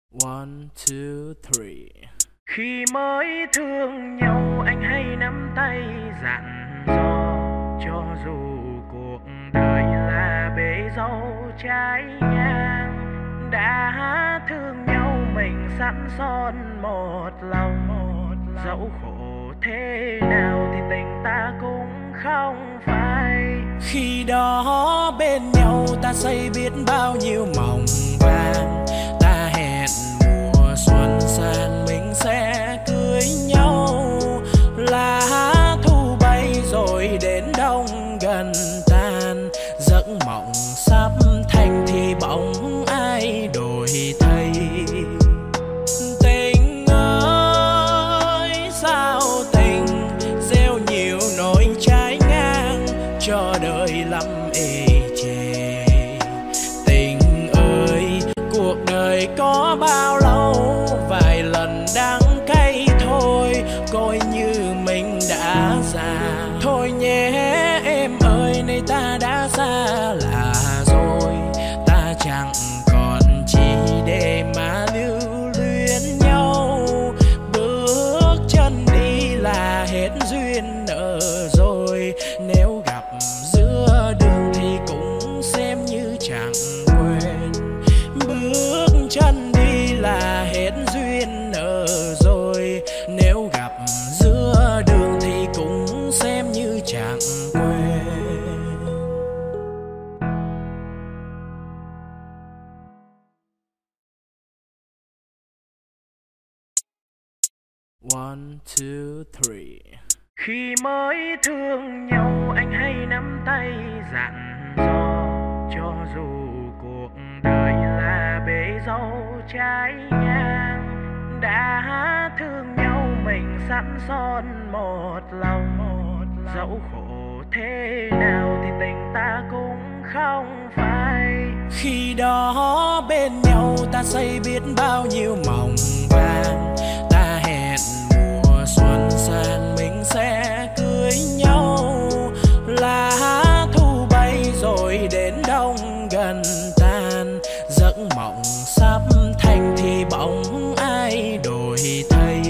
One, two, three. Khi mới thương nhau anh hay nắm tay dặn dò, cho dù cuộc đời là bể dâu trái ngang. Đã thương nhau mình sẵn son một lòng, dẫu khổ thế nào thì tình ta cũng không phai. Khi đó bên nhau ta xây biết bao nhiêu mộng vàng. Ta hẹn mùa xuân sang mình sẽ cưới nhau. Lá thu bay rồi đến đông gần tan. Giấc mộng sắp thành thì bỗng ai đổi thay. Tình ơi sao tình gieo nhiều nỗi trái ngang, cho đời lắm ê chề. Tình ơi cuộc đời có bao lâu, vài lần đắng cay thôi, coi như mình đã già. Thôi nhé em ơi, nay ta đã xa lạ rồi. Ta chẳng còn chi để mà lưu luyến nhau. Bước chân đi là hết duyên nợ rồi. Nếu gặp giữa đường thì cũng xem như chẳng quên. Bước chân đi là hết duyên nợ rồi. Nếu gặp giữa đường thì cũng xem như chẳng quên. One, two, three. Khi mới thương nhau anh hay nắm tay dặn dò, cho dù cuộc đời là bể dâu trái ngang. Đã thương nhau mình sẵn son một lòng, dẫu khổ thế nào thì tình ta cũng không phai. Khi đó bên nhau ta xây biết bao nhiêu mộng vàng. Ta hẹn mùa xuân sang mình sẽ cưới nhau. Lá thu bay rồi đến đông gần tan. Giấc mộng sắp thành thì bỗng ai đổi thay.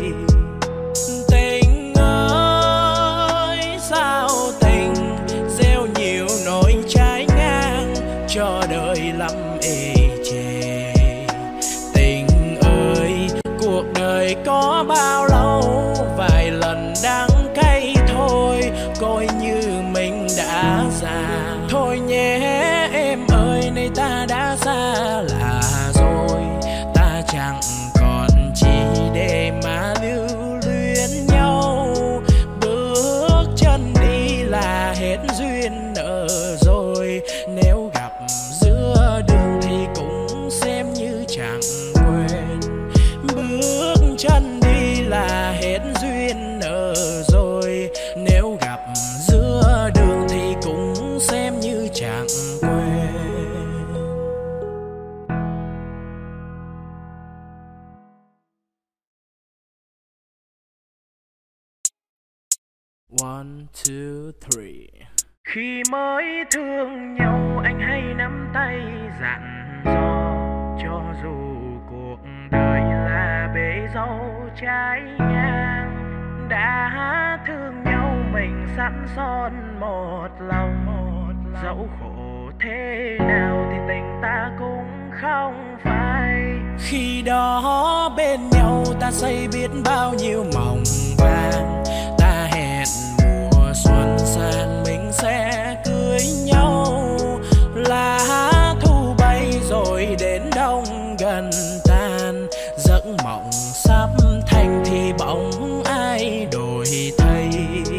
Tình ơi sao tình gieo nhiều nỗi trái ngang, cho đời lắm ê chề. Tình ơi cuộc đời có bao lâu, vài lần đắng cay thôi, coi như mình đã già. Thôi nhé em ơi, nay ta đã xa lạ rồi. Ta chẳng còn chi để mà lưu luyến nhau. Bước chân đi là hết duyên nợ rồi. Nếu gặp giữa đường thì cũng xem như chẳng quên. Bước chân đi là hết duyên nợ rồi. Nếu gặp giữa đường thì cũng xem như chẳng quên. One, two, three. Khi mới thương nhau anh hay nắm tay dặn dò, cho dù cuộc đời là bể dâu trái ngang. Đã thương nhau mình sẵn son một lòng, dẫu khổ thế nào thì tình ta cũng không phai. Khi đó bên nhau ta xây biết bao nhiêu mộng vàng. Ta hẹn mùa xuân sang mình sẽ cưới nhau. Lá thu bay rồi đến đông gần tan. Giấc mộng sắp thành thì bỗng ai đổi thay.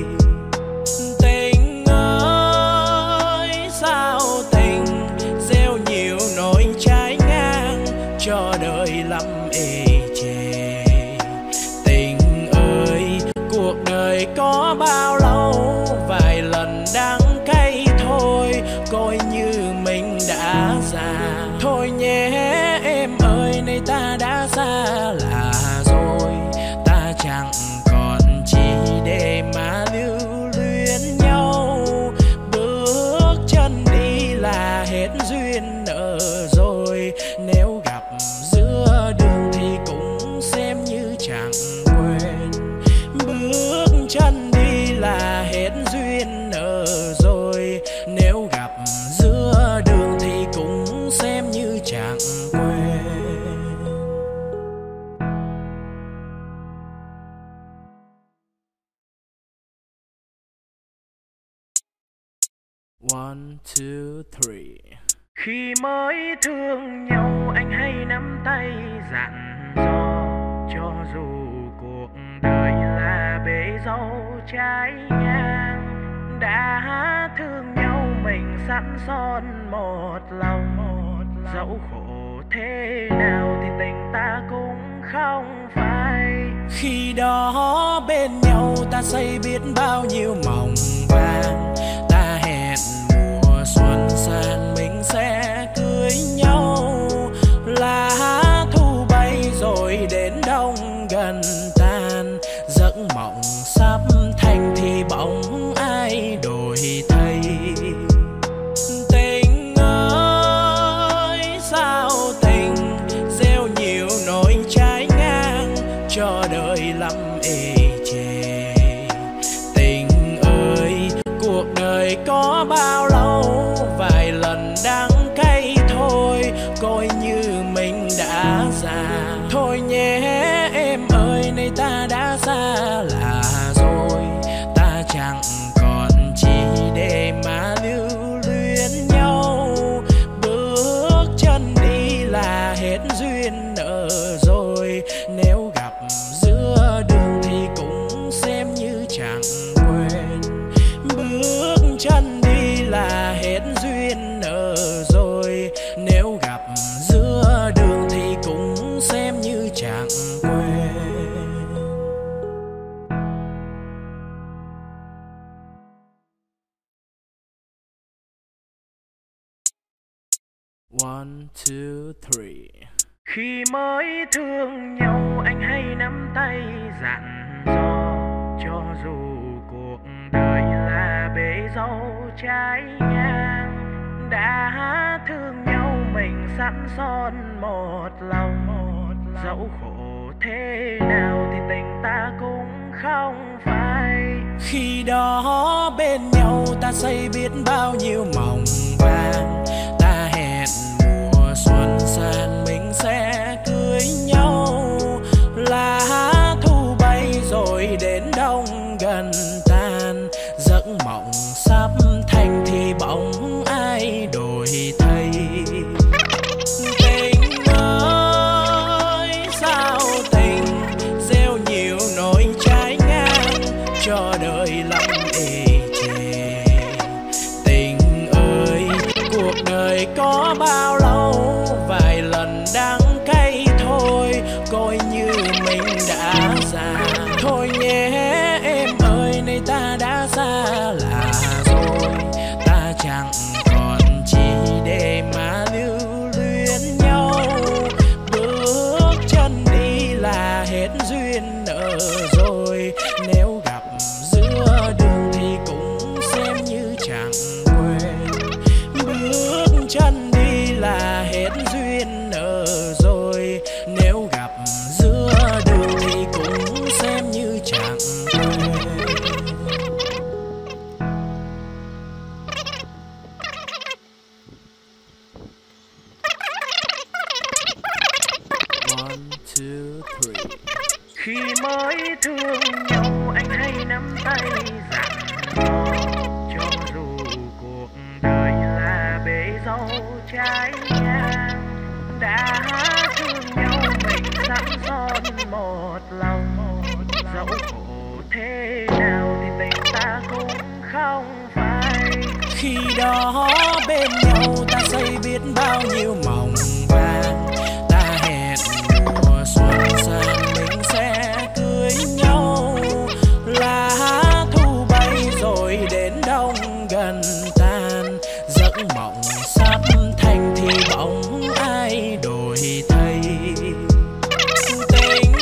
Tình ơi sao tình gieo nhiều nỗi trái ngang, cho đời lắm ê chề. Tình ơi cuộc đời có bao lâu, vài lần đắng cay thôi, coi như mình đã già. Thôi nhé em ơi, nay ta đã xa lạ rồi. Ta chẳng còn chi để mà lưu luyến nhau. Bước chân đi là hết duyên nợ rồi. Nếu gặp giữa đường nếu gặp giữa đường thì cũng xem như chẳng quên. One, two, three. Khi mới thương nhau anh hay nắm tay dặn dò, cho dù cuộc đời là bể dâu trái ngang. Đã thương nhau mình sẵn son một lòng, dẫu khổ thế nào thì tình ta cũng không phai. Khi đó bên nhau ta xây biết bao nhiêu mộng vàng, ta hẹn mùa xuân sang mình sẽ cưới nhau. Lá thu bay rồi đến đông gần tan, giấc mộng sắp thành thì bỗng ai đổi thay. Tình ơi sao tình gieo nhiều nỗi trái ngang, cho đời lắm ê chề. Tình ơi cuộc đời có bao lâu, vài lần đắng cay thôi, coi như mình đã già. Thôi nhé em ơi, nay ta đã xa lạ rồi, ta chẳng còn chi để mà lưu luyến nhau. Bước chân đi là hết duyên nợ rồi, nếu gặp giữa đường thì cũng xem như chẳng quên. Bước chân đi là hết duyên nợ rồi, nếu gặp giữa đường thì cũng xem như chẳng quên. One, two, three. Khi mới thương nhau anh hay nắm tay dặn dò, cho dù cuộc đời là bể dâu trái ngang. Đã thương nhau mình sẵn son một lòng, dẫu khổ thế nào thì tình ta cũng không phai. Khi đó bên nhau ta xây biết bao nhiêu mộng vàng, ta hẹn mùa xuân sang mình sẽ cưới nhau. Lá thu bay rồi đến đông gần tan, giấc mộng sắp thành thì bỗng ai đổi thay. Tình ơi sao tình gieo nhiều nỗi trái ngang, cho đời lắm ê chề. Tình ơi cuộc đời có bao lâu, vài lần đắng cay thôi, coi như mình đã già. Thôi nhé em ơi, nay ta đã xa lạ rồi, ta chẳng còn chi để mà lưu luyến nhau. Bước chân đi là hết duyên nợ rồi, nếu gặp giữa đường thì cũng xem như chẳng quên. Bước chân đi là hết duyên nợ rồi, nếu gặp giữa đường thì cũng xem như chẳng quên. One, two, three. Khi mới thương nhau anh hay nắm tay dặn dò, cho dù cuộc đời là bể dâu trái ngang. Đã thương nhau mình sẵn son một lòng, dẫu khổ thế nào thì tình ta cũng không phai. Khi đó bên nhau ta xây biết bao nhiêu mộng vàng, ta hẹn mùa xuân sang mình sẽ cưới nhau. Lá thu bay rồi đến đông gần tan, giấc mộng sắp thành thì bỗng ai đổi thay. Tình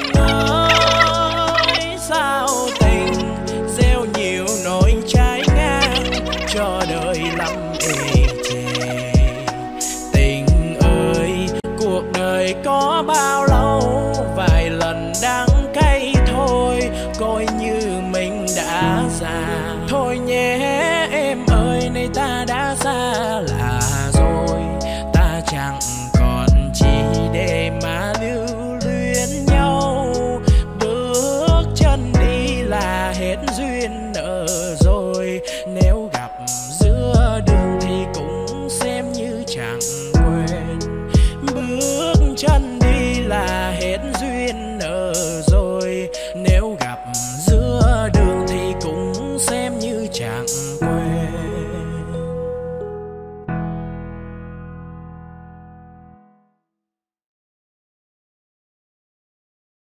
ơi sao tình gieo nhiều nỗi trái ngang, cho đời lắm ê chề. Tình ơi cuộc đời có bao lâu, vài lần đắng cay thôi, coi như mình đã già. Thôi nhé em ơi, đời này ta đã xa lạ rồi, ta chẳng còn chi để mà lưu luyến nhau. Bước chân đi là hết duyên nợ rồi, nếu gặp giữa đường thì cũng xem như chẳng quên. Bước chân đi là hết duyên nợ rồi, nếu gặp giữa